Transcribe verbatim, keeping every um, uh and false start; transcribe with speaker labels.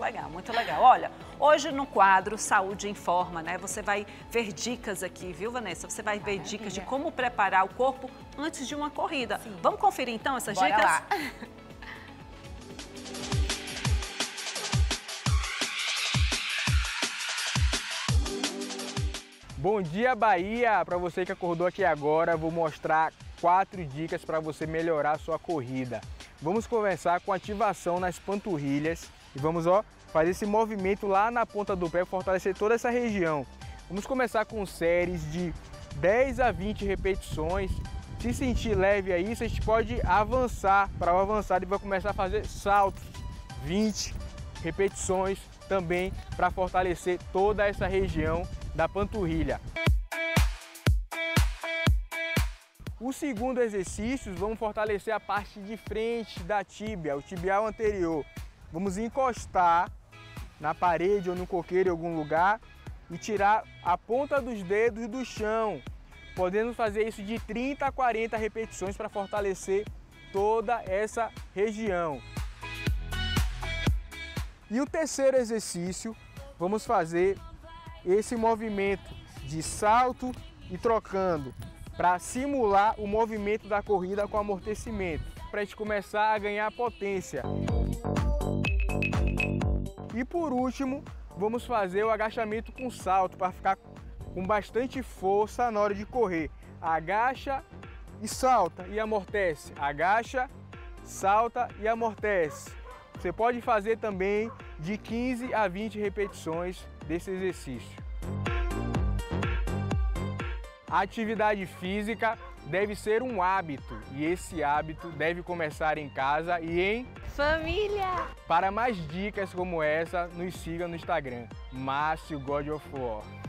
Speaker 1: legal, muito legal. Olha, hoje no quadro Saúde Informa, né? Você vai ver dicas aqui, viu, Vanessa? Você vai ver dicas de como preparar o corpo antes de uma corrida. Sim. Vamos conferir então essas
Speaker 2: Bora
Speaker 1: dicas?
Speaker 2: Lá.
Speaker 3: Bom dia, Bahia! Para você que acordou aqui agora, vou mostrar quatro dicas para você melhorar a sua corrida. Vamos começar com ativação nas panturrilhas e vamos ó, fazer esse movimento lá na ponta do pé, fortalecer toda essa região. Vamos começar com séries de dez a vinte repetições. Se sentir leve aí, a gente pode avançar para o avançado e vai começar a fazer saltos. vinte repetições também para fortalecer toda essa região da panturrilha. O segundo exercício, vamos fortalecer a parte de frente da tíbia, o tibial anterior. Vamos encostar na parede ou no coqueiro em algum lugar e tirar a ponta dos dedos do chão. Podemos fazer isso de trinta a quarenta repetições para fortalecer toda essa região. E o terceiro exercício, vamos fazer esse movimento de salto e trocando para simular o movimento da corrida com amortecimento, para a gente começar a ganhar potência. E por último, vamos fazer o agachamento com salto para ficar com bastante força na hora de correr. Agacha e salta e amortece. Agacha, salta e amortece. Você pode fazer também de quinze a vinte repetições desse exercício. A atividade física deve ser um hábito e esse hábito deve começar em casa e em
Speaker 2: família.
Speaker 3: Para mais dicas como essa, nos siga no Instagram, Márcio God of War.